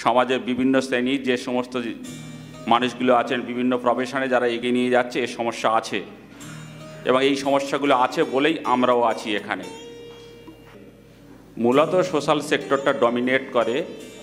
সমাজের বিভিন্ন শ্রেণীর যে সমস্ত মানুষগুলো আছেন বিভিন্ন প্রফেশনে যারা এগিয়ে নিয়ে যাচ্ছে এই সমস্যা আছে এবং এই সমস্যাগুলো আছে বলেই আমরাও আছি এখানে। মূলত সোশ্যাল সেক্টরটা ডমিনেট করে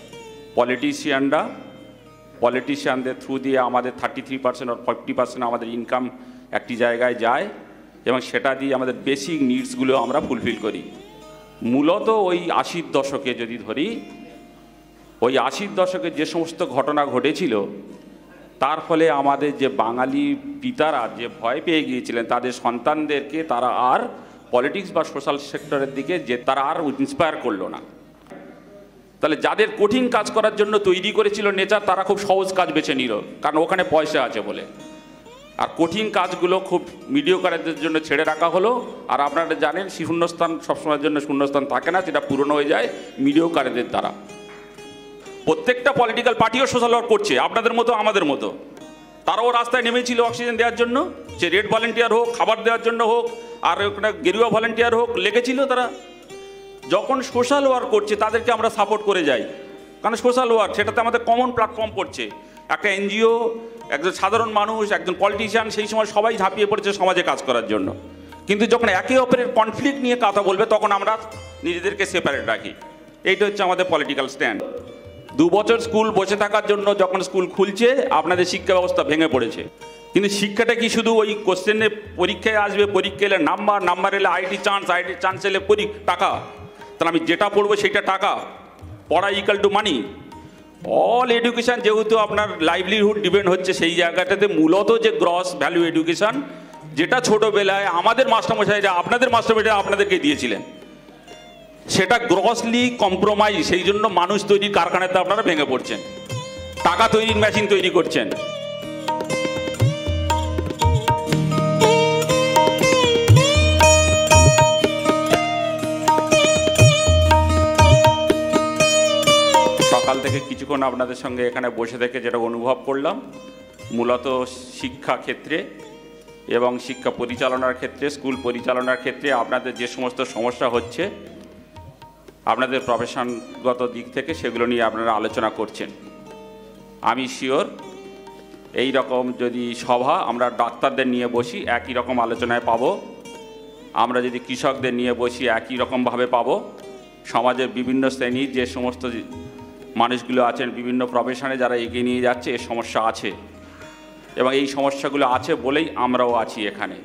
পলিটিশিয়ানদের থ্রু দিয়ে আমাদের 33% আর 40% আমাদের ইনকাম একটি জায়গায় যায় এবং সেটা দিয়ে আমাদের বেসিক নিডসগুলো আমরা ফুলফিল করি। মূলত ওই 80-র দশকে যদি ধরি, ওই 80-র দশকে যে সমস্ত ঘটনা ঘটেছিল তার ফলে আমাদের যে বাঙালি পিতারা যে ভয় পেয়ে গিয়েছিলেন তাদের সন্তানদেরকে তারা আর পলিটিক্স বা সোশ্যাল সেক্টরের দিকে যে তারা আর ইন্সপায়ার করলো না। তাহলে যাদের কঠিন কাজ করার জন্য তৈরি করেছিল নেচার, তারা খুব সহজ কাজ বেছে নিল কারণ ওখানে পয়সা আছে বলে, আর কঠিন কাজগুলো খুব মিডিওকারদের জন্য ছেড়ে রাখা হলো। আর আপনারা জানেন শূন্যস্থান সবসময়ের জন্য শূন্যস্থান থাকে না, সেটা পূরণ হয়ে যায় মিডিওকারদের দ্বারা। প্রত্যেকটা পলিটিক্যাল পার্টিও সোশ্যাল ওয়ার্ক করছে আপনাদের মতো আমাদের মতো, তারাও রাস্তায় নেমেছিল অক্সিজেন দেওয়ার জন্য, সে রেড ভলেন্টিয়ার হোক, খাবার দেওয়ার জন্য হোক, আর ওখানে গেরুয়া ভলেন্টিয়ার হোক, লেগেছিল তারা। যখন সোশ্যাল ওয়ার্ক করছে তাদেরকে আমরা সাপোর্ট করে যাই, কারণ সোশ্যাল ওয়ার্ক সেটাতে আমাদের কমন প্ল্যাটফর্ম পড়ছে। একটা এনজিও, একজন সাধারণ মানুষ, একজন পলিটিশিয়ান, সেই সময় সবাই ঝাঁপিয়ে পড়েছে সমাজে কাজ করার জন্য। কিন্তু যখন একে অপরের কনফ্লিক্ট নিয়ে কথা বলবে তখন আমরা নিজেদেরকে সেপারেট রাখি। এইটা হচ্ছে আমাদের পলিটিক্যাল স্ট্যান্ড। 2 বছর স্কুল বসে থাকার জন্য যখন স্কুল খুলছে আপনাদের শিক্ষা ব্যবস্থা ভেঙে পড়েছে। কিন্তু শিক্ষাটা কি শুধু ওই কোশ্চেনে পরীক্ষায় আসবে, পরীক্ষা এলে নাম্বার এলে আইটি চান্স এলে টাকা, তাহলে আমি যেটা পড়বো সেইটা টাকা, পড়া equal to money. All education যেহেতু আপনার লাইভলিহুড ডিপেন্ড হচ্ছে সেই জায়গাটাতে মূলত যে গ্রস ভ্যালু এডুকেশান, যেটা ছোটোবেলায় আমাদের মাস্টারমশাইরা আপনাদের মাস্টারমশাইরা আপনাদেরকে দিয়েছিলেন, সেটা গ্রসলি কম্প্রোমাইজ। সেই জন্য মানুষ তৈরির কারখানাতে আপনারা ভেঙে পড়ছেন, টাকা তৈরির মেশিন তৈরি করছেন। সকাল থেকে কিছুক্ষণ আপনাদের সঙ্গে এখানে বসে থেকে যেটা অনুভব করলাম, মূলত শিক্ষা ক্ষেত্রে এবং শিক্ষা পরিচালনার ক্ষেত্রে, স্কুল পরিচালনার ক্ষেত্রে আপনাদের যে সমস্ত সমস্যা হচ্ছে আপনাদের প্রফেশনগত দিক থেকে সেগুলো নিয়ে আপনারা আলোচনা করছেন। আমি শিওর এই রকম যদি সভা আমরা ডাক্তারদের নিয়ে বসি একই রকম আলোচনায় পাবো, আমরা যদি কৃষকদের নিয়ে বসি একই রকমভাবে পাবো। সমাজের বিভিন্ন শ্রেণীর যে সমস্ত মানুষগুলো আছেন বিভিন্ন প্রফেশনে যারা এগিয়ে নিয়ে যাচ্ছে এই সমস্যা আছে এবং এই সমস্যাগুলো আছে বলেই আমরাও আছি এখানে।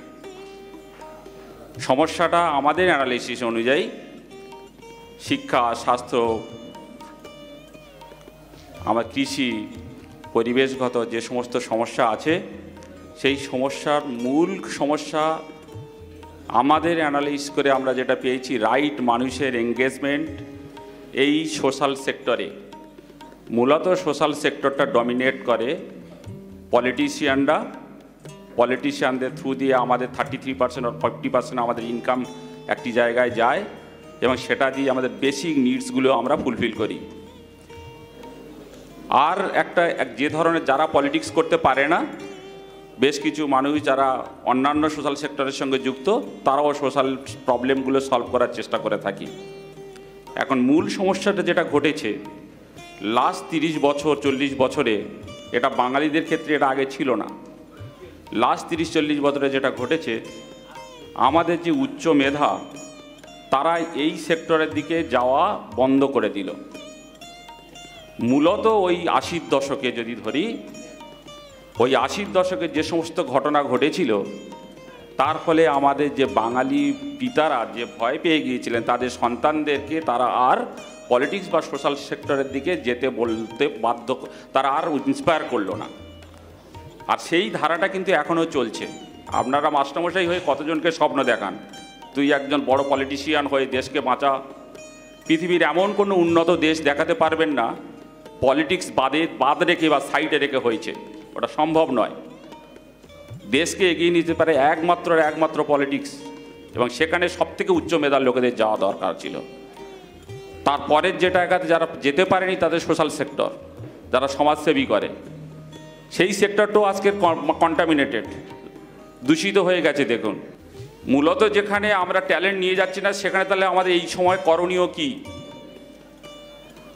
সমস্যাটা আমাদের অ্যানালিসিস অনুযায়ী শিক্ষা, স্বাস্থ্য, আমার কৃষি, পরিবেশগত যে সমস্ত সমস্যা আছে সেই সমস্যার মূল সমস্যা আমাদের অ্যানালাইজ করে আমরা যেটা পেয়েছি, রাইট মানুষের এঙ্গেজমেন্ট এই সোশ্যাল সেক্টরে। মূলত সোশ্যাল সেক্টরটা ডমিনেট করে পলিটিশিয়ানদের থ্রু দিয়ে আমাদের 33% আর 40% আমাদের ইনকাম একটি জায়গায় যায় এবং সেটা দিয়ে আমাদের বেসিক নিডসগুলো আমরা ফুলফিল করি। আর যে ধরনের যারা পলিটিক্স করতে পারে না, বেশ কিছু মানুষ যারা অন্যান্য সোশ্যাল সেক্টরের সঙ্গে যুক্ত, তারাও সোশ্যাল প্রবলেমগুলো সলভ করার চেষ্টা করে থাকি। এখন মূল সমস্যাটা যেটা ঘটেছে লাস্ট 30 বছর 40 বছরে, এটা বাঙালিদের ক্ষেত্রে এটা আগে ছিল না, লাস্ট 30-40 বছরে যেটা ঘটেছে, আমাদের যে উচ্চ মেধা তারা এই সেক্টরের দিকে যাওয়া বন্ধ করে দিল। মূলত ওই 80-র দশকে যদি ধরি, ওই 80-র দশকে যে সমস্ত ঘটনা ঘটেছিল তার ফলে আমাদের যে বাঙালি পিতারা যে ভয় পেয়ে গিয়েছিলেন তাদের সন্তানদেরকে তারা আর পলিটিক্স বা সোশ্যাল সেক্টরের দিকে যেতে বলতে বাধ্য, তারা আর ইন্সপায়ার করলো না। আর সেই ধারাটা কিন্তু এখনও চলছে। আপনারা মাস্টারমশাই হয়ে কতজনকে স্বপ্ন দেখান, তুই একজন বড় পলিটিশিয়ান হয়ে দেশকে বাঁচা। পৃথিবীর এমন কোনো উন্নত দেশ দেখাতে পারবেন না পলিটিক্স বাদ রেখে বা সাইডে রেখে হয়েছে, ওটা সম্ভব নয়। দেশকে এগিয়ে নিতে পারে একমাত্র পলিটিক্স, এবং সেখানে সবথেকে উচ্চ মেধার লোকেদের যাওয়া দরকার ছিল। তারপরের যে জায়গাতে যারা যেতে পারেনি তাদের সোশ্যাল সেক্টর, যারা সমাজসেবী করে, সেই সেক্টরটাও আজকে কন্টামিনেটেড, দূষিত হয়ে গেছে। দেখুন, মূলত যেখানে আমরা ট্যালেন্ট নিয়ে যাচ্ছি না সেখানে তাহলে আমাদের এই সময় করণীয় কি?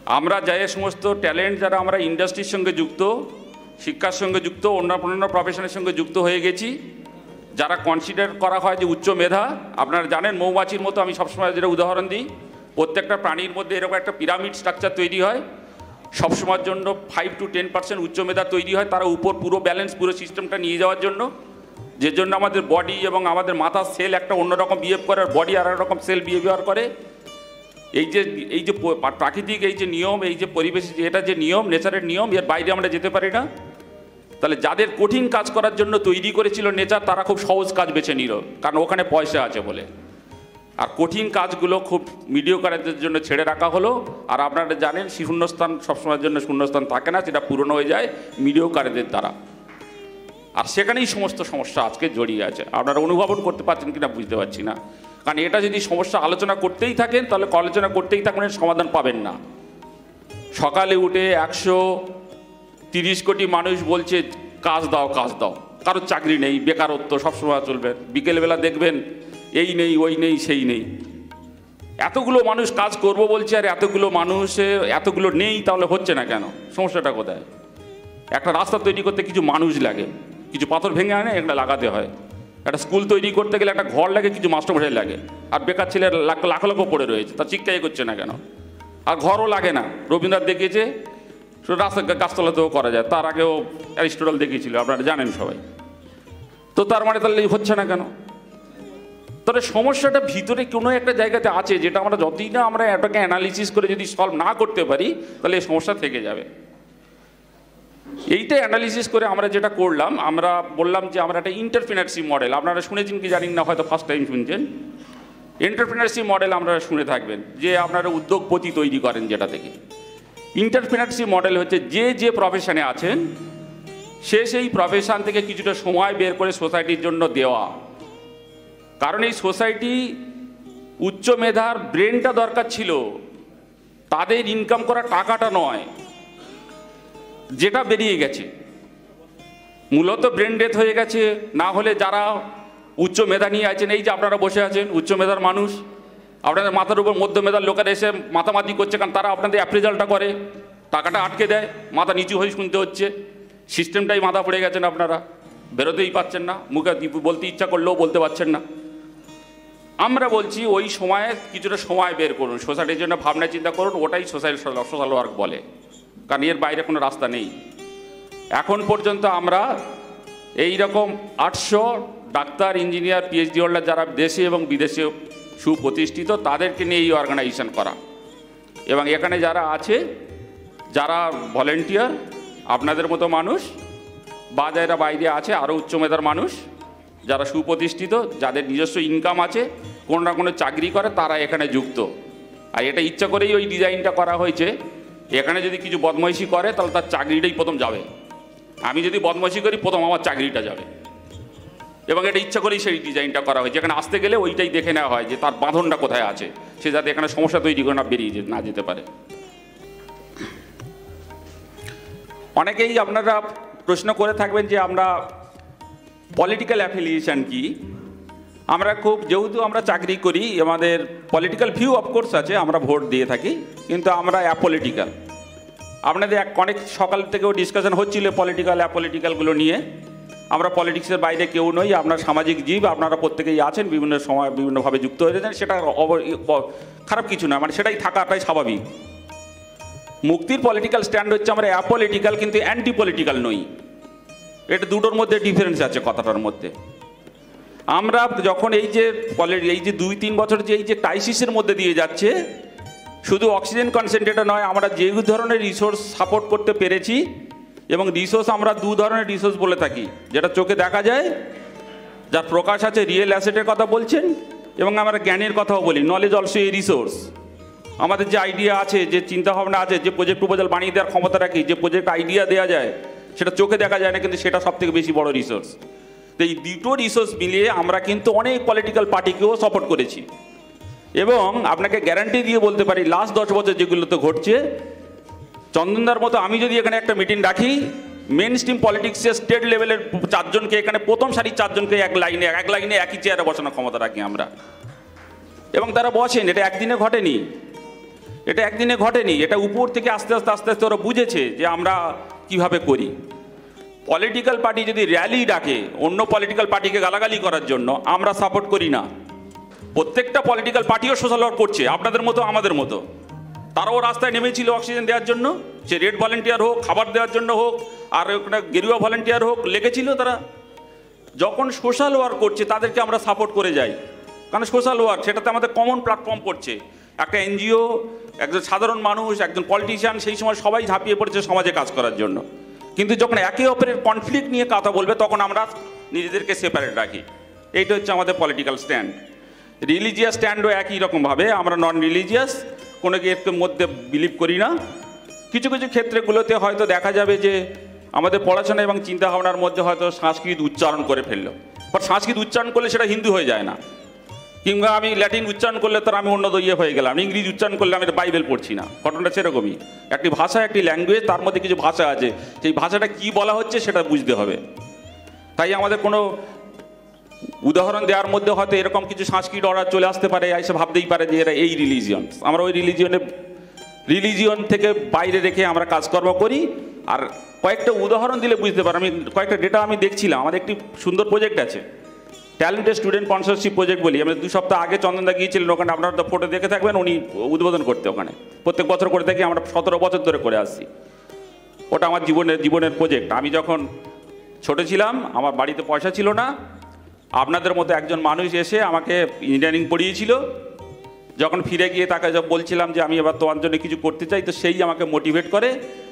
আমরা যে সমস্ত ট্যালেন্ট যারা আমরা ইন্ডাস্ট্রির সঙ্গে যুক্ত, শিক্ষার সঙ্গে যুক্ত, অন্যান্য প্রফেশনের সঙ্গে যুক্ত হয়ে গেছি, যারা কনসিডার করা হয় যে উচ্চ মেধা। আপনারা জানেন মৌমাছির মতো, আমি সবসময় যেটা উদাহরণ দিই, প্রত্যেকটা প্রাণীর মধ্যে এরকম একটা পিরামিড স্ট্রাকচার তৈরি হয়, সবসময়ের জন্য 5 to 10% উচ্চ মেধা তৈরি হয় তারা উপর পুরো ব্যালেন্স পুরো সিস্টেমটা নিয়ে যাওয়ার জন্য, যে জন্য আমাদের বডি এবং আমাদের মাথার সেল একটা অন্যরকম বিহেভ করে, বডি আর রকম সেল বিহেভিয়ার করে। এই যে প্রাকৃতিক এই যে নিয়ম, এই যে পরিবেশ, এটা যে নিয়ম, নেচারের নিয়ম, এর বাইরে আমরা যেতে পারি না। তাহলে যাদের কঠিন কাজ করার জন্য তৈরি করেছিল নেচার, তারা খুব সহজ কাজ বেছে নিল, কারণ ওখানে পয়সা আছে বলে। আর কঠিন কাজগুলো খুব মিডিওকারদের জন্য ছেড়ে রাখা হলো। আর আপনারা জানেন শূন্যস্থান সবসময়ের জন্য শূন্যস্থান থাকে না, সেটা পূরণ হয়ে যায় মিডিওকারদের দ্বারা। আর সেখানেই সমস্ত সমস্যা আজকে জড়িয়ে আছে। আপনারা অনুভবন করতে পারছেন কিনা বুঝতে পারছি না, কারণ এটা যদি সমস্যা আলোচনা করতেই থাকেন তাহলে আলোচনা করতেই থাকবেন, সমাধান পাবেন না। সকালে উঠে 130 কোটি মানুষ বলছে কাজ দাও কাজ দাও, কারোর চাকরি নেই, বেকারত্ব সবসময় চলবে। বিকেলবেলা দেখবেন এই নেই ওই নেই সেই নেই। এতগুলো মানুষ কাজ করব বলছে আর এতগুলো মানুষের এতগুলো নেই, তাহলে হচ্ছে না কেন? সমস্যাটা কোথায়? একটা রাস্তা তৈরি করতে কিছু মানুষ লাগে, কিছু পাথর ভেঙে আনে এগুলো লাগাতে হয়। একটা স্কুল তৈরি করতে গেলে একটা ঘর লাগে, কিছু মাস্টারমশাই লাগে। আর বেকার ছেলে লাখ লাখ পড়ে রয়েছে, তার চিৎকার করছে না কেন? আর ঘরও লাগে না। রবীন্দ্রনাথ দেখিয়েছে রাস্তা গাছতলাতেও করা যায়, তার আগেও অ্যারিস্টটল দেখিয়েছিল, আপনারা জানেন সবাই। তো তার মানে তাহলে হচ্ছে না কেন? তাহলে সমস্যাটা ভিতরে কোনো একটা জায়গাতে আছে, যেটা আমরা যতই না আমরা এটাকে অ্যানালিসিস করে যদি সলভ না করতে পারি, তাহলে এই সমস্যা থেকে যাবে। এইটা অ্যানালিসিস করে আমরা যেটা করলাম, আমরা বললাম যে আমরা একটা এন্টারপ্রেনারশিপ মডেল, আপনারা শুনেছেন কি জানেন না, হয়তো ফার্স্ট টাইম শুনছেন। এন্টারপ্রেনারশিপ মডেল আপনারা শুনে থাকবেন, যে আপনারা উদ্যোগপতি তৈরি করেন যেটা থেকে। এন্টারপ্রেনারশিপ মডেল হচ্ছে যে প্রফেশনে আছেন সেই প্রফেশন থেকে কিছুটা সময় বের করে সোসাইটির জন্য দেওয়া। কারণ এই সোসাইটি উচ্চ মেধার ব্রেনটা দরকার ছিল, তাদের ইনকাম করা টাকাটা নয়, যেটা বেরিয়ে গেছে। মূলত ব্রেন ডেথ হয়ে গেছে। না হলে যারা উচ্চ মেধা নিয়ে আছেন, এই যে আপনারা বসে আছেন উচ্চ মেধার মানুষ, আপনাদের মাথার উপর মধ্য মেধার লোকেরা এসে মাতামাতি করছে, কারণ তারা আপনাদের অ্যাপ্রেজালটা করে, টাকাটা আটকে দেয়, মাথা নিচু হয়ে শুনতে হচ্ছে। সিস্টেমটাই মাথা পড়ে গেছেন, আপনারা বেরোতেই পারছেন না, মুখে বলতে ইচ্ছা করলেও বলতে পারছেন না। আমরা বলছি ওই সময়ে কিছুটা সময় বের করুন, সোসাইটির জন্য ভাবনা চিন্তা করুন, ওটাই সোশ্যাল ওয়ার্ক বলে, কারণ এর বাইরে কোনো রাস্তা নেই। এখন পর্যন্ত আমরা এই রকম 800 ডাক্তার, ইঞ্জিনিয়ার, পিএইচডি হোল্ডার যারা দেশে এবং বিদেশে সুপ্রতিষ্ঠিত, তাদেরকে নিয়ে এই অর্গানাইজেশন করা। এবং এখানে যারা আছে, যারা ভলেন্টিয়ার, আপনাদের মতো মানুষ, বা যারা বাইরে আছে আরও উচ্চ মেধার মানুষ, যারা সুপ্রতিষ্ঠিত, যাদের নিজস্ব ইনকাম আছে, কোনো না কোনো চাকরি করে, তারা এখানে যুক্ত। আর এটা ইচ্ছা করেই ওই ডিজাইনটা করা হয়েছে। এখানে যদি কিছু বদমাইশি করে তাহলে তার চাকরিটাই প্রথম যাবে। আমি যদি বদমাইশি করি, প্রথম আমার চাকরিটা যাবে। এবং এটা ইচ্ছা করেই সেই ডিজাইনটা করা হয়েছে। এখানে আসতে গেলে ওইটাই দেখে নেওয়া হয় যে তার বাঁধনটা কোথায় আছে, সে যাতে এখানে সমস্যা তৈরি করে না বেরিয়ে না যেতে পারে। অনেকেই আপনারা প্রশ্ন করে থাকবেন যে আমরা পলিটিক্যাল অ্যাফিলিয়েশন কি। আমরা যেহেতু আমরা চাকরি করি, আমাদের পলিটিক্যাল ভিউ অফকোর্স আছে, আমরা ভোট দিয়ে থাকি, কিন্তু আমরা অ্যাপলিটিক্যাল। আপনাদের অনেক সকাল থেকেও ডিসকাশন হচ্ছিল অ্যাপলিটিক্যালগুলো নিয়ে। আমরা পলিটিক্সের বাইরে কেউ নই, আপনার সামাজিক জীব, আপনারা প্রত্যেকেই আছেন, বিভিন্ন সময় বিভিন্নভাবে যুক্ত হয়ে যাচ্ছেন, সেটা খারাপ কিছু না, মানে সেটাই থাকাটাই স্বাভাবিক। মুক্তির পলিটিক্যাল স্ট্যান্ড হচ্ছে আমরা অ্যাপলিটিক্যাল, কিন্তু অ্যান্টি পলিটিক্যাল নই। এটা দুটোর মধ্যে ডিফারেন্স আছে কথাটার মধ্যে। আমরা যখন এই যে 2-3 বছর যে এই যে ক্রাইসিসের মধ্যে দিয়ে যাচ্ছে, শুধু অক্সিজেন কনসেন্ট্রেটর নয়, আমরা যে ধরনের রিসোর্স সাপোর্ট করতে পেরেছি, এবং রিসোর্স আমরা 2 ধরনের রিসোর্স বলে থাকি, যেটা চোখে দেখা যায়, যার প্রকাশ আছে, রিয়েল অ্যাসেটের কথা বলছেন, এবং আমরা জ্ঞানের কথাও বলি, নলেজ অলসো এ রিসোর্স। আমাদের যে আইডিয়া আছে, যে চিন্তাভাবনা আছে, যে প্রজেক্ট প্রপোজাল বানিয়ে দেওয়ার ক্ষমতা রাখি, যে প্রজেক্ট আইডিয়া দেওয়া যায়, সেটা চোখে দেখা যায় না, কিন্তু সেটা সবথেকে বেশি বড় রিসোর্স। তো এই দুটো রিসোর্স মিলিয়ে আমরা কিন্তু অনেক পলিটিক্যাল পার্টিকেও সাপোর্ট করেছি। এবং আপনাকে গ্যারান্টি দিয়ে বলতে পারি, লাস্ট 10 বছর যেগুলোতে ঘটছে, চন্দনদার মতো আমি যদি এখানে একটা মিটিং রাখি, মেন স্ট্রিম পলিটিক্সের স্টেট লেভেলের 4 জনকে, এখানে প্রথম সারির 4 জনকে এক লাইনে একই চেয়ারে বসানোর ক্ষমতা রাখি আমরা, এবং তারা বসেন। এটা একদিনে ঘটেনি। এটা একদিনে ঘটেনি, এটা উপর থেকে আস্তে আস্তে আস্তে আস্তে ওরা বুঝেছে যে আমরা কিভাবে করি। পলিটিক্যাল পার্টি যদি র্যালি ডাকে অন্য পলিটিক্যাল পার্টিকে গালাগালি করার জন্য, আমরা সাপোর্ট করি না। প্রত্যেকটা পলিটিক্যাল পার্টিও সোশ্যাল ওয়ার্ক করছে, আপনাদের মতো আমাদের মতো। তারাও রাস্তায় নেমেছিল অক্সিজেন দেওয়ার জন্য, সে রেড ভলেন্টিয়ার হোক, খাবার দেওয়ার জন্য হোক, আর ওখানে গেরুয়া ভলেন্টিয়ার হোক, লেগেছিল তারা। যখন সোশ্যাল ওয়ার্ক করছে তাদেরকে আমরা সাপোর্ট করে যাই, কারণ সোশ্যাল ওয়ার্ক সেটাতে আমাদের কমন প্ল্যাটফর্ম করছে। একটা এনজিও, একজন সাধারণ মানুষ, একজন পলিটিশিয়ান, সেই সময় সবাই ঝাঁপিয়ে পড়েছে সমাজে কাজ করার জন্য। কিন্তু যখন একে অপরের কনফ্লিক্ট নিয়ে কথা বলবে তখন আমরা নিজেদেরকে সেপারেট রাখি। এইটা হচ্ছে আমাদের পলিটিক্যাল স্ট্যান্ড। রিলিজিয়াস স্ট্যান্ডও একই রকমভাবে, আমরা নন রিলিজিয়াস, কোনো এর মধ্যে বিলিভ করি না। কিছু কিছু ক্ষেত্রগুলোতে হয়তো দেখা যাবে যে আমাদের পড়াশোনা এবং চিন্তাভাবনার মধ্যে হয়তো সংস্কৃত উচ্চারণ করে ফেললো, বাট সংস্কৃত উচ্চারণ করলে সেটা হিন্দু হয়ে যায় না। কিংবা আমি ল্যাটিন উচ্চারণ করলে তো আমি অন্য ইয়ে হয়ে গেলাম, ইংরেজি উচ্চারণ করলে আমি বাইবেল পড়ছি না। ঘটনাটা সেরকমই, একটি ভাষা, একটি ল্যাঙ্গুয়েজ, তার মধ্যে কিছু ভাষা আছে, সেই ভাষাটা কি বলা হচ্ছে সেটা বুঝতে হবে। তাই আমাদের কোনো উদাহরণ দেওয়ার মধ্যে হয়তো এরকম কিছু সংস্কৃত অর্ডার চলে আসতে পারে, এসে ভাবতেই পারে যে এরা এই রিলিজিয়ন, আমরা ওই রিলিজিয়ন থেকে বাইরে রেখে আমরা কাজকর্ম করি। আর কয়েকটা উদাহরণ দিলে বুঝতে পারি। আমি কয়েকটা ডেটা আমি দেখছিলাম, আমাদের একটি সুন্দর প্রজেক্ট আছে, ট্যালেন্টেড স্টুডেন্ট স্পন্সরশিপ প্রজেক্ট বলি। আমরা 2 সপ্তাহ আগে চন্দনদা গিয়েছিলেন ওখানে, আপনারা তো ফটো দেখে থাকবেন, উনি উদ্বোধন করতে ওখানে। প্রত্যেক বছর করে থাকি, আমরা 17 বছর ধরে করে আসছি। ওটা আমার জীবনের প্রজেক্ট। আমি যখন ছোট ছিলাম, আমার বাড়িতে পয়সা ছিল না, আপনাদের মতো একজন মানুষ এসে আমাকে ইঞ্জিনিয়ারিং পড়িয়েছিল। যখন ফিরে গিয়ে তাকে বলছিলাম যে আমি এবার তোমার জন্য কিছু করতে চাই, তো সেই আমাকে মোটিভেট করে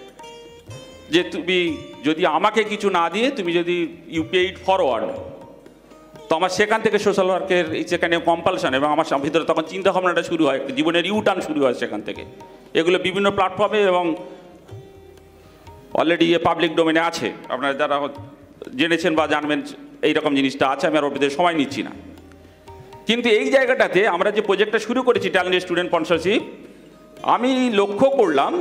যে তুমি যদি আমাকে কিছু না দিয়ে তুমি যদি ইউ পে ইট ফরওয়ার্ড। তো আমার সেখান থেকে সোশ্যাল ওয়ার্কের সেখানে কম্পালশন, এবং আমার ভিতরে তখন চিন্তা ভাবনাটা শুরু হয়, জীবনের ইউটার্ন শুরু হয় সেখান থেকে। এগুলো বিভিন্ন প্ল্যাটফর্মে এবং অলরেডি পাবলিক ডোমেনে আছে, আপনারা যারা জেনেছেন বা জানবেন এইরকম জিনিসটা আছে। আমি আর ওর ভিতরে সময় নিচ্ছি না। কিন্তু এই জায়গাটাতে আমরা যে প্রজেক্টটা শুরু করেছি ট্যালেন্টেড স্টুডেন্ট স্পন্সরশিপ, আমি লক্ষ্য করলাম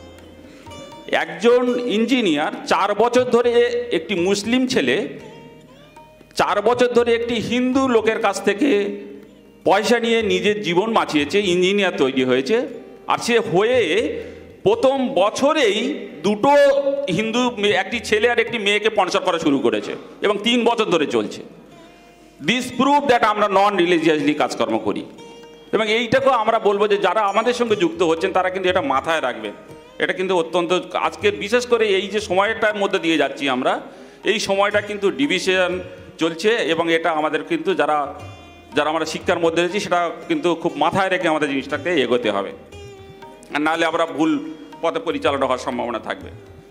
একজন ইঞ্জিনিয়ার 4 বছর ধরে, একটি মুসলিম ছেলে 4 বছর ধরে একটি হিন্দু লোকের কাছ থেকে পয়সা নিয়ে নিজের জীবন বাঁচিয়েছে, ইঞ্জিনিয়ার তৈরি হয়েছে। আর সে হয়ে প্রথম বছরেই 2টো হিন্দু, একটি ছেলে আর একটি মেয়েকে স্পন্সর করা শুরু করেছে, এবং 3 বছর ধরে চলছে। দিস প্রুভ দ্যাট আমরা নন রিলিজিয়াসলি কাজকর্ম করি। এবং এইটাকেও আমরা বলবো যে যারা আমাদের সঙ্গে যুক্ত হচ্ছেন তারা কিন্তু এটা মাথায় রাখবেন। এটা কিন্তু অত্যন্ত, আজকে বিশেষ করে এই যে সময়টার মধ্যে দিয়ে যাচ্ছি আমরা, এই সময়টা কিন্তু ডিভিশন চলছে, এবং এটা আমাদের কিন্তু যারা আমরা শিক্ষার মধ্যে রয়েছি সেটা কিন্তু খুব মাথায় রেখে আমাদের জিনিসটাকে এগোতে হবে, আর নাহলে আমরা ভুল পথে পরিচালনা হওয়ার সম্ভাবনা থাকবে।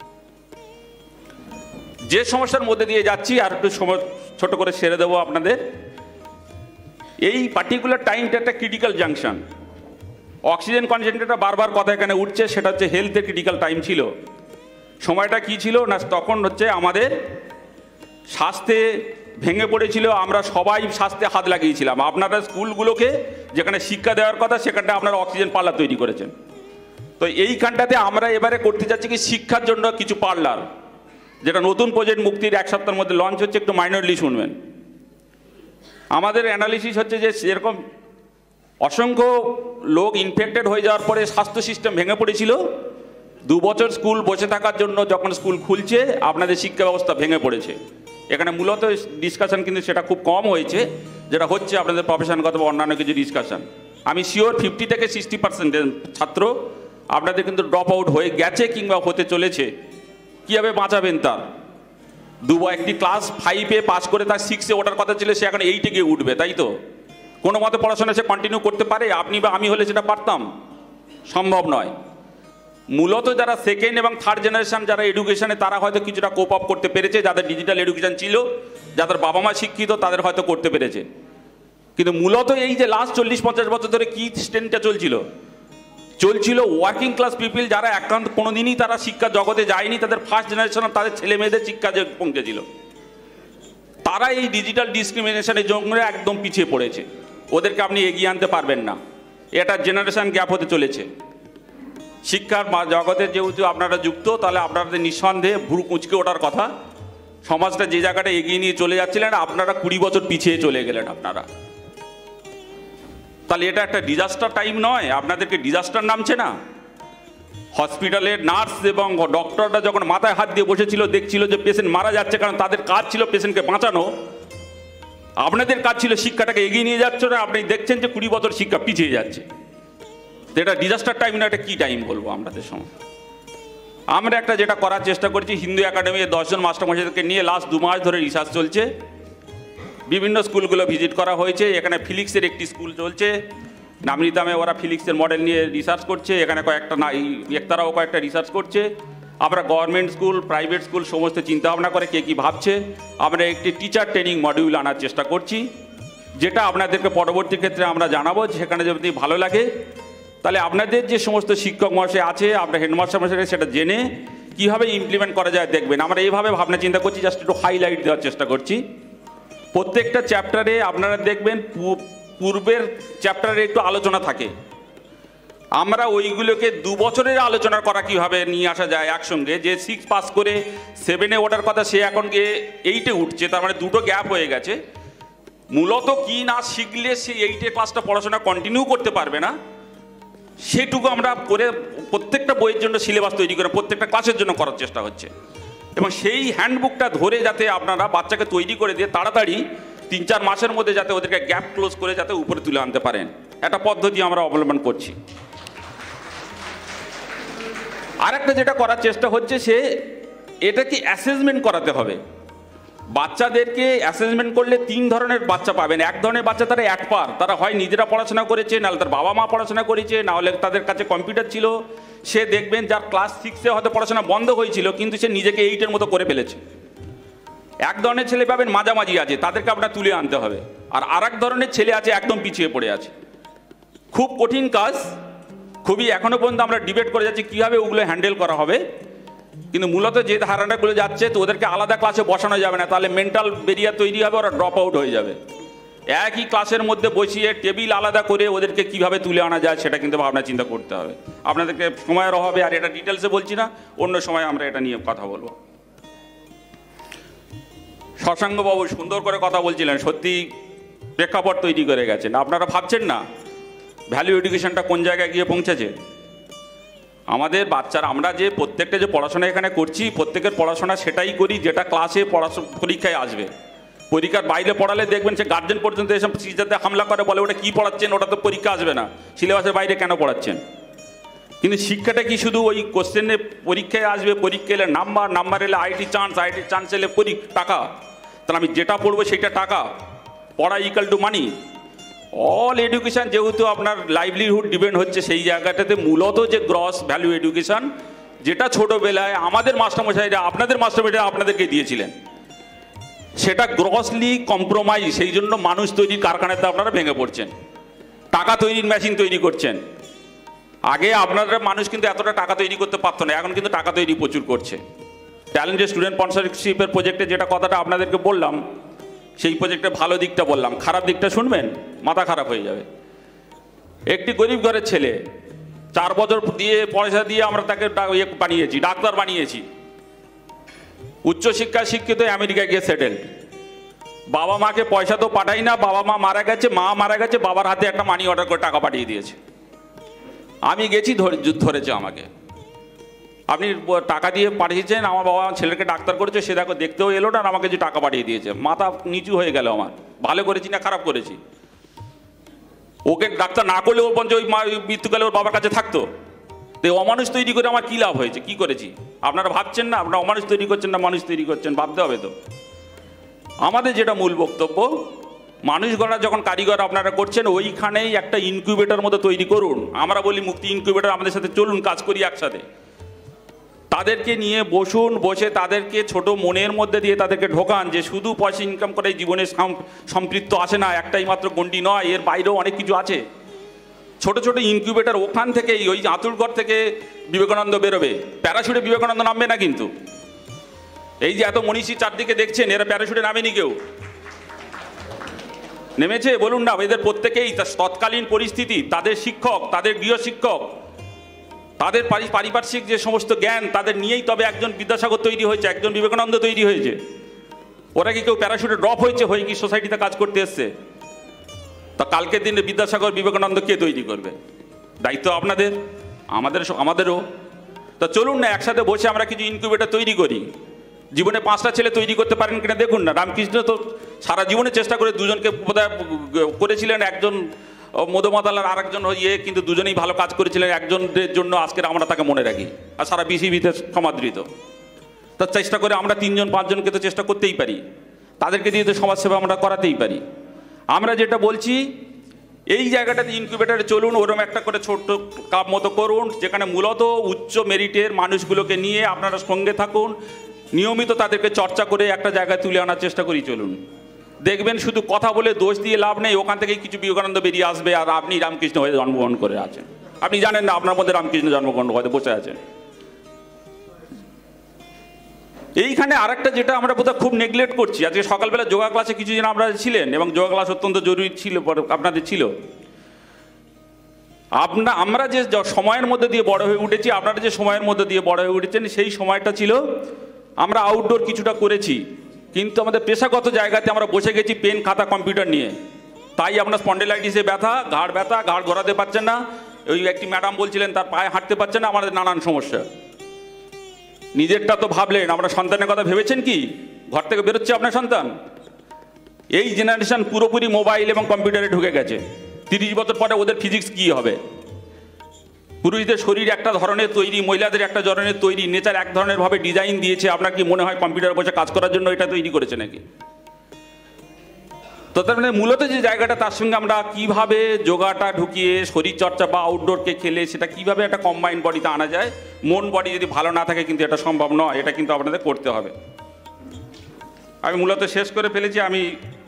যে সমস্যার মধ্যে দিয়ে যাচ্ছি আর একটু সময় ছোট করে সেরে দেবো আপনাদের। এই পার্টিকুলার টাইমটা একটা ক্রিটিক্যাল জাংশন। অক্সিজেন কনসেন্ট্রেটটা বারবার কথা এখানে উঠছে, সেটা হচ্ছে হেলথের ক্রিটিক্যাল টাইম ছিল। সময়টা কি ছিল না, তখন হচ্ছে আমাদের স্বাস্থ্যে ভেঙে পড়েছিল, আমরা সবাই স্বাস্থ্যে হাত লাগিয়েছিলাম। আপনারা স্কুলগুলোকে যেখানে শিক্ষা দেওয়ার কথা সেখানটা আপনারা অক্সিজেন পার্লার তৈরি করেছেন। তো এইখানটাতে আমরা এবারে করতে যাচ্ছি কি শিক্ষার জন্য কিছু পার্লার, যেটা নতুন প্রজেক্ট মুক্তির 1 সপ্তাহের মধ্যে লঞ্চ হচ্ছে, একটু মাইনরলি শুনবেন। আমাদের অ্যানালিসিস হচ্ছে যে সেরকম অসংখ্য লোক ইনফেক্টেড হয়ে যাওয়ার পরে স্বাস্থ্য সিস্টেম ভেঙে পড়েছিল। 2 বছর স্কুল বসে থাকার জন্য যখন স্কুল খুলছে আপনাদের শিক্ষা ব্যবস্থা ভেঙে পড়েছে। এখানে মূলত ডিসকাশন কিন্তু সেটা খুব কম হয়েছে, যেটা হচ্ছে আপনাদের প্রফেশনগত বা অন্যান্য কিছু ডিসকাশন। আমি শিওর 50 থেকে 60% ছাত্র আপনাদের কিন্তু ড্রপ আউট হয়ে গেছে কিংবা হতে চলেছে। কীভাবে বাঁচাবেন তার? একটি ক্লাস 5-এ পাস করে তার 6-এ ওঠার কথা ছিল, সে এখন 8-এ গিয়ে উঠবে, তাই তো? কোনো মতে পড়াশোনা সে কন্টিনিউ করতে পারে? আপনি বা আমি হলে সেটা পারতাম? সম্ভব নয়। মূলত যারা সেকেন্ড এবং থার্ড জেনারেশন যারা এডুকেশনে, তারা হয়তো কিছুটা কোপ আপ করতে পেরেছে, যাদের ডিজিটাল এডুকেশন ছিল, যাদের বাবা মা শিক্ষিত, তাদের হয়তো করতে পেরেছে। কিন্তু মূলত এই যে লাস্ট 40-50 বছর ধরে কি স্ট্রেনটা চলছিল ওয়ার্কিং ক্লাস পিপল, যারা একান্ত কোনোদিনই তারা শিক্ষা জগতে যায়নি, তাদের ফার্স্ট জেনারেশন তাদের ছেলে মেয়েদের শিক্ষা যে পৌঁছেছিল, তারা এই ডিজিটাল ডিসক্রিমিনেশনের জন্য একদম পিছিয়ে পড়েছে। ওদেরকে আপনি এগিয়ে আনতে পারবেন না, এটা জেনারেশন গ্যাপ হতে চলেছে। শিক্ষার জগতে যেহেতু আপনারা যুক্ত, তাহলে আপনাদের নিঃসন্দেহে ভুরু কুঁচকে ওঠার কথা। সমাজটা যে জায়গাটা এগিয়ে নিয়ে চলে যাচ্ছিলেন, আপনারা 20 বছর পিছিয়ে চলে গেলেন আপনারা। তাহলে এটা একটা ডিজাস্টার টাইম নয়? আপনাদেরকে ডিজাস্টার নামছে না? হসপিটালের নার্স এবং ডক্টররা যখন মাথায় হাত দিয়ে বসেছিল, দেখছিল যে পেশেন্ট মারা যাচ্ছে, কারণ তাদের কাজ ছিল পেশেন্টকে বাঁচানো, আপনাদের কাজ ছিল শিক্ষাটাকে এগিয়ে নিয়ে যাচ্ছে না। আপনি দেখছেন যে 20 বছর শিক্ষা পিছিয়ে যাচ্ছে। তো এটা ডিজাস্টার টাইম না, এটা কী টাইম বলবো আমাদের সময়? আমরা একটা যেটা করার চেষ্টা করছি, হিন্দু একাডেমির 10 জন মাস্টারমশাইদেরকে নিয়ে লাস্ট 2 মাস ধরে রিসার্চ চলছে। বিভিন্ন স্কুলগুলো ভিজিট করা হয়েছে। এখানে ফিলিক্সের একটি স্কুল চলছে, নামরিতামে ওরা ফিলিক্সের মডেল নিয়ে রিসার্চ করছে। এখানে কয়েকটা একতারাও কয়েকটা রিসার্চ করছে। আমরা গভর্নমেন্ট স্কুল, প্রাইভেট স্কুল সমস্ত চিন্তাভাবনা করে কে কী ভাবছে, আমরা একটি টিচার ট্রেনিং মডিউল আনার চেষ্টা করছি, যেটা আপনাদেরকে পরবর্তী ক্ষেত্রে আমরা জানাবো। সেখানে যদি ভালো লাগে তাহলে আপনাদের যে সমস্ত শিক্ষক মহাশয় আছে, আপনার হেডমাস্টার মহাশয়, সেটা জেনে কীভাবে ইমপ্লিমেন্ট করা যায় দেখবেন। আমরা এইভাবে ভাবনা চিন্তা করছি, জাস্ট একটু হাইলাইট দেওয়ার চেষ্টা করছি। প্রত্যেকটা চ্যাপ্টারে আপনারা দেখবেন পূর্বের চ্যাপ্টারে একটু আলোচনা থাকে। আমরা ওইগুলোকে 2 বছরের আলোচনা করা কীভাবে নিয়ে আসা যায় একসঙ্গে। যে 6 পাস করে 7-এ ওঠার কথা, সে এখন গিয়ে 8-এ উঠছে, তার মানে 2টো গ্যাপ হয়ে গেছে। মূলত কি না শিখলে সে 8-এর ক্লাসটা পড়াশোনা কন্টিনিউ করতে পারবে না, সেটুকু আমরা করে প্রত্যেকটা বইয়ের জন্য সিলেবাস তৈরি করে প্রত্যেকটা ক্লাসের জন্য করার চেষ্টা হচ্ছে। এবং সেই হ্যান্ডবুকটা ধরে যাতে আপনারা বাচ্চাকে তৈরি করে দিয়ে তাড়াতাড়ি 3-4 মাসের মধ্যে যাতে ওদেরকে গ্যাপ ক্লোজ করে যাতে উপরে তুলে আনতে পারেন, একটা পদ্ধতি আমরা অবলম্বন করছি। আরেকটা যেটা করার চেষ্টা হচ্ছে, সে এটাকে অ্যাসেসমেন্ট করাতে হবে। বাচ্চাদেরকে অ্যাসেসমেন্ট করলে 3 ধরনের বাচ্চা পাবেন। এক ধরনের বাচ্চা তারা একপার, তারা হয় নিজেরা পড়াশোনা করেছে, নাহলে তার বাবা মা পড়াশোনা করেছে, নাহলে তাদের কাছে কম্পিউটার ছিল। সে দেখবেন যার ক্লাস 6-এ হয়তো পড়াশোনা বন্ধ হয়েছিল, কিন্তু সে নিজেকে 8-এর মতো করে ফেলেছে। এক ধরনের ছেলে পাবেন মাঝামাঝি আছে, তাদেরকে আপনার তুলে আনতে হবে। আর আরেক ধরনের ছেলে আছে একদম পিছিয়ে পড়ে আছে। খুব কঠিন কাজ, খুবই এখনো পর্যন্ত আমরা ডিবেট করে যাচ্ছি কীভাবে ওগুলো হ্যান্ডেল করা হবে। কিন্তু মূলত যে ধারণাগুলো যাচ্ছে, তো ওদেরকে আলাদা ক্লাসে বসানো যাবে না, তাহলে মেন্টাল বেরিয়ার তৈরি হবে, ওরা ড্রপ আউট হয়ে যাবে। একই ক্লাসের মধ্যে বসিয়ে টেবিল আলাদা করে ওদেরকে কিভাবে তুলে আনা যায় সেটা কিন্তু ভাবনা চিন্তা করতে হবে। আপনাদেরকে সময়ের অভাবে আর এটা ডিটেলসে বলছি না, অন্য সময় আমরা এটা নিয়ে কথা বলবো। শশাঙ্কবাবু সুন্দর করে কথা বলছিলেন, সত্যি প্রেক্ষাপট তৈরি করে গেছেন। আপনারা ভাবছেন না ভ্যালু এডুকেশনটা কোন জায়গায় গিয়ে পৌঁছেছে। আমাদের বাচ্চারা, আমরা যে প্রত্যেকটা যে পড়াশোনা এখানে করছি, প্রত্যেকের পড়াশোনা সেটাই করি যেটা ক্লাসে পরীক্ষায় আসবে। পরীক্ষার বাইরে পড়ালে দেখবেন সে গার্জেন পর্যন্ত এসব টিচারদের হামলা করে, বলে ওটা কী পড়াচ্ছেন, ওটা তো পরীক্ষা আসবে না, সিলেবাসের বাইরে কেন পড়াচ্ছেন। কিন্তু শিক্ষাটা কি শুধু ওই কোশ্চেনে পরীক্ষায় আসবে, পরীক্ষা এলে নাম্বার এলে আইটি চান্স এলে টাকা, তাহলে আমি যেটা পড়বো সেটা টাকা, পড়া equal to money. All education যেহেতু আপনার লাইভলিহুড ডিপেন্ড হচ্ছে সেই জায়গাটাতে, মূলত যে গ্রস ভ্যালু এডুকেশান, যেটা ছোটোবেলায় আমাদের মাস্টারমশাইরা, আপনাদের মাস্টারমশাইরা আপনাদেরকে দিয়েছিলেন, সেটা গ্রসলি কম্প্রোমাইজ। সেই জন্য মানুষ তৈরির কারখানাতে আপনারা ভেঙে পড়ছেন, টাকা তৈরির মেশিন তৈরি করছেন। আগে আপনারা মানুষ কিন্তু এতটা টাকা তৈরি করতে পারতো না, এখন কিন্তু টাকা তৈরি প্রচুর করছে। ট্যালেন্টেড স্টুডেন্ট স্পন্সরশিপের প্রজেক্টে যেটা কথাটা আপনাদেরকে বললাম, সেই প্রজেক্টের ভালো দিকটা বললাম, খারাপ দিকটা শুনবেন, মাথা খারাপ হয়ে যাবে। একটি গরিব ঘরের ছেলে, 4 বছর দিয়ে পয়সা দিয়ে আমরা তাকে বানিয়েছি, ডাক্তার বানিয়েছি, উচ্চশিক্ষায় শিক্ষিত, আমেরিকা গিয়ে সেটেল। বাবা মাকে পয়সা তো পাঠাই না, বাবা মা মারা গেছে, মা মারা গেছে, বাবার হাতে একটা মানি অর্ডার করে টাকা পাঠিয়ে দিয়েছে। আমি গেছি, ধরেছে আমাকে, আপনি টাকা দিয়ে পাঠিয়েছেন, আমার বাবা ছেলেকে ডাক্তার করেছে, সে দেখো দেখতেও এলো না, আর আমাকে যে টাকা পাঠিয়ে দিয়েছে। মাথা নিচু হয়ে গেল আমার, ভালো করেছি না খারাপ করেছি। ওকে ডাক্তার না করলে ওর পঞ্চ ওই মৃত্যুকালে ওর বাবার কাছে থাকতো। তো অমানুষ তৈরি করে আমার কী লাভ হয়েছে, কি করেছি? আপনারা ভাবছেন না, আপনারা অমানুষ তৈরি করছেন না মানুষ তৈরি করছেন, ভাবতে হবে তো। আমাদের যেটা মূল বক্তব্য, মানুষ গড়া যখন কারিগর আপনারা করছেন, ওইখানেই একটা ইনকিউবেটর মতো তৈরি করুন। আমরা বলি মুক্তি ইনকিউবেটর, আমাদের সাথে চলুন, কাজ করি একসাথে। তাদেরকে নিয়ে বসুন, বসে তাদেরকে ছোট মনের মধ্যে দিয়ে তাদেরকে ঢোকান যে শুধু পয়সা ইনকাম করে জীবনে সম্পৃক্ত আসে না, একটাই মাত্র গণ্ডি নয়, এর বাইরেও অনেক কিছু আছে। ছোট ছোট ইনকিউবেটর, ওখান থেকেই ওই আতুলগড় থেকে বিবেকানন্দ বেরোবে, প্যারাশুটে বিবেকানন্দ নামবে না কিন্তু। এই যে এত মনীষী চারদিকে দেখছেন, এরা প্যারাশুটে নামেনি, কেউ নেমেছে বলুন না? এদের প্রত্যেকেই তৎকালীন পরিস্থিতি, তাদের শিক্ষক, তাদের গৃহশিক্ষক, তাদের পারিপার্শ্বিক যে সমস্ত জ্ঞান, তাদের নিয়েই তবে একজন বিদ্যাসাগর তৈরি হয়েছে, একজন বিবেকানন্দ তৈরি হয়েছে। ওরা কি কেউ প্যারাশুটে ড্রপ হয়েছে, হয়ে কি সোসাইটিতে কাজ করতে এসছে? তা কালকের দিনে বিদ্যাসাগর বিবেকানন্দ কে তৈরি করবে? দায়িত্ব আপনাদের, আমাদেরও। তা চলুন না একসাথে বসে আমরা কিছু ইনকিউবেটর তৈরি করি। জীবনে 5টা ছেলে তৈরি করতে পারেন কিনা দেখুন না। রামকৃষ্ণ তো সারা জীবনে চেষ্টা করে দুজনকে করেছিলেন, একজন মধুমাতালার আর একজন কিন্তু দুজনেই ভালো কাজ করেছিলেন। একজনের জন্য আজকের আমরা তাকে মনে রাখি, আর সারা পৃথিবীতে সমাদৃত। তার চেষ্টা করে আমরা 3জন 5জনকে তো চেষ্টা করতেই পারি, তাদেরকে দিয়ে তো সমাজসেবা আমরা করাতেই পারি। আমরা যেটা বলছি, এই জায়গাটাতে ইনকিউবেটারে চলুন, ওরকম একটা করে ছোট্ট কাপ মতো করুন, যেখানে মূলত উচ্চ মেরিটের মানুষগুলোকে নিয়ে আপনারা সঙ্গে থাকুন, নিয়মিত তাদেরকে চর্চা করে একটা জায়গায় তুলে আনার চেষ্টা করি। চলুন, দেখবেন শুধু কথা বলে দোষ দিয়ে লাভ নেই, ওখান থেকেই কিছু বিবেকানন্দ বেরিয়ে আসবে, আর আপনি রামকৃষ্ণ হয়ে জন্মগ্রহণ করে আছেন। আপনি জানেন না আপনার মধ্যে রামকৃষ্ণ জন্মগ্রহণ হয়তো বসে আছেন। এইখানে আরেকটা যেটা আমরা বোধহয় খুব নেগলেক্ট করছি, আজকে সকালবেলা যোগা ক্লাসে কিছু জন আপনারা ছিলেন, এবং যোগা ক্লাস অত্যন্ত জরুরি ছিল, আপনাদের ছিল। আমরা যে সময়ের মধ্যে দিয়ে বড় হয়ে উঠেছি, আপনারা যে সময়ের মধ্যে দিয়ে বড় হয়ে উঠেছেন, সেই সময়টা ছিল আমরা আউটডোর কিছুটা করেছি, কিন্তু আমাদের পেশাগত জায়গাতে আমরা বসে গেছি পেন খাতা কম্পিউটার নিয়ে। তাই আপনার স্পন্ডেলাইটিসে ব্যথা, ঘাড় ঘোরাতে পারছেন না। ওই একটি ম্যাডাম বলছিলেন তার পায়ে হাঁটতে পারছেন না, আমাদের নানান সমস্যা। নিজেরটা তো ভাবলেন, আমরা সন্তানের কথা ভেবেছেন কি? ঘর থেকে বেরোচ্ছে আপনার সন্তান? এই জেনারেশন পুরোপুরি মোবাইল এবং কম্পিউটারে ঢুকে গেছে। 30 বছর পরে ওদের ফিজিক্স কী হবে? পুরুষদের শরীর একটা ধরনের তৈরি, মহিলাদের একটা ধরনের তৈরি, নেচার এক ধরনের ভাবে ডিজাইন দিয়েছে। আপনার কি মনে হয় কম্পিউটার বসে কাজ করার জন্য এটা তৈরি করেছে নাকি? তো তার মানে মূলত যে জায়গাটা, তার সঙ্গে আমরা কিভাবে যোগাটা ঢুকিয়ে শরীরচর্চা বা আউটডোরকে খেলে সেটা কিভাবে একটা কম্বাইন্ড বডিতে আনা যায়। মন বডি যদি ভালো না থাকে কিন্তু এটা সম্ভব নয়, এটা কিন্তু আপনাদের করতে হবে। আমি মূলত শেষ করে ফেলেছি, আমি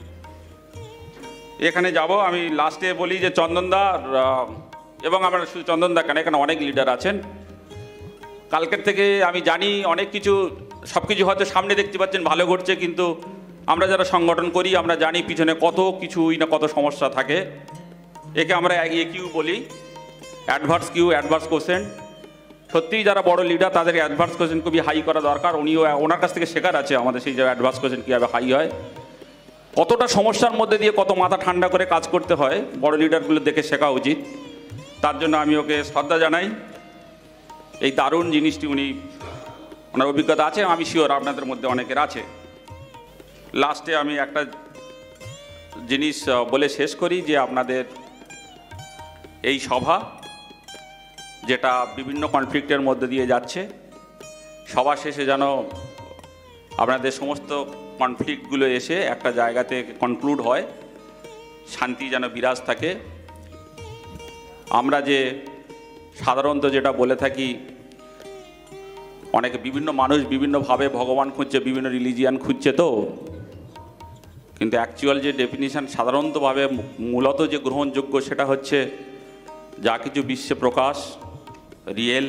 এখানে যাব। আমি লাস্টে বলি যে চন্দনদা, এবং আমরা শুধু চন্দনদা কেন, এখানে অনেক লিডার আছেন। কালকের থেকে আমি জানি অনেক কিছু, সব কিছু হয়তো সামনে দেখতে পাচ্ছেন ভালো ঘটছে, কিন্তু আমরা যারা সংগঠন করি আমরা জানি পিছনে কত কিছুই না কত সমস্যা থাকে। একে আমরা কিউ বলি, অ্যাডভার্স কিউ, অ্যাডভার্স কোশেন্ট। সত্যিই যারা বড় লিডার তাদের অ্যাডভার্স কোশেন্ট খুবই হাই করা দরকার। ওনার কাছ থেকে শেখার আছে আমাদের, সেই জায়গায় অ্যাডভার্স কোশেন্ট কীভাবে হাই হয়, কতটা সমস্যার মধ্যে দিয়ে কত মাথা ঠান্ডা করে কাজ করতে হয়, বড় লিডারগুলো দেখে শেখা উচিত। তার জন্য আমি ওকে শ্রদ্ধা জানাই। এই দারুণ জিনিসটি ওনার অভিজ্ঞতা আছে, আমি শিওর আপনাদের মধ্যে অনেকের আছে। লাস্টে আমি একটা জিনিস বলে শেষ করি যে আপনাদের এই সভা, যেটা বিভিন্ন কনফ্লিক্টের মধ্যে দিয়ে যাচ্ছে, সভা শেষে যেন আপনাদের সমস্ত কনফ্লিক্টগুলো এসে একটা জায়গাতে কনক্লুড হয়, শান্তি যেন বিরাজ থাকে। আমরা যে সাধারণত যেটা বলে থাকি, অনেকে বিভিন্ন মানুষ বিভিন্নভাবে ভগবান খুঁজছে, বিভিন্ন রিলিজিয়ান খুঁজছে, তো কিন্তু অ্যাকচুয়াল যে ডেফিনিশন সাধারণতভাবে মূলত যে গ্রহণযোগ্য সেটা হচ্ছে যা কিছু বিশ্বে প্রকাশ, রিয়েল,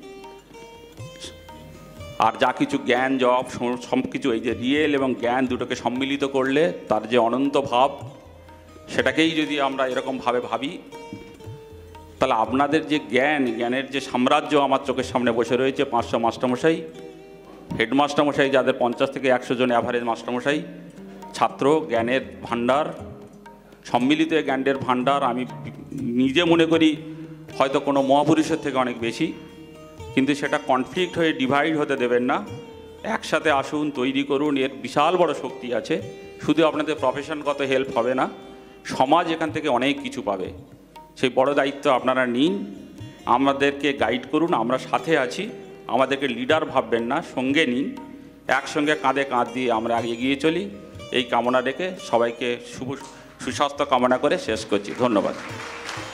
আর যা কিছু জ্ঞান জব সব কিছু, এই যে রিয়েল এবং জ্ঞান দুটোকে সম্মিলিত করলে তার যে অনন্ত ভাব, সেটাকেই যদি আমরা এরকমভাবে ভাবি, তাহলে আপনাদের যে জ্ঞানের যে সাম্রাজ্য আমার চোখের সামনে বসে রয়েছে, 500 মাস্টারমশাই, হেডমাস্টারমশাই যাদের 50 থেকে 100 জন অ্যাভারেজ মাস্টারমশাই, ছাত্র, জ্ঞানের ভাণ্ডার, সম্মিলিত জ্ঞানের ভাণ্ডার। আমি নিজে মনে করি হয়তো কোনো মহাপুরুষের থেকে অনেক বেশি, কিন্তু সেটা কনফ্লিক্ট হয়ে ডিভাইড হতে দেবেন না। একসাথে আসুন, তৈরি করুন, এর বিশাল বড় শক্তি আছে। শুধু আপনাদের প্রফেশনগত হেল্প হবে না, সমাজ এখান থেকে অনেক কিছু পাবে। সেই বড় দায়িত্ব আপনারা নিন, আমাদেরকে গাইড করুন, আমরা সাথে আছি। আমাদেরকে লিডার ভাববেন না, সঙ্গে নিন, একসঙ্গে কাঁধে কাঁধ দিয়ে আমরা এগিয়ে চলি। এই কামনা রেখে সবাইকে সুস্বাস্থ্য কামনা করে শেষ করছি। ধন্যবাদ।